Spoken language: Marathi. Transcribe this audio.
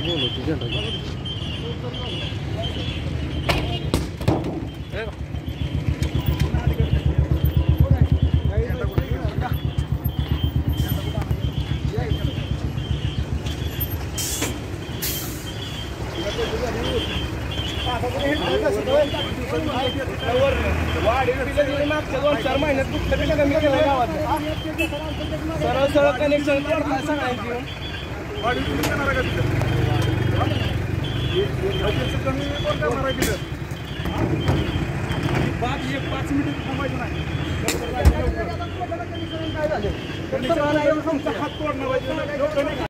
बोलवतो जनरल मागच्या 2-4 महिन्यात कुठल्यापेक्षा कमी केलं गावात सरळ सरळ कनेक्शन सगळ्यांची पाच मिनिट थांबायचं नाही हात तोडणं पाहिजे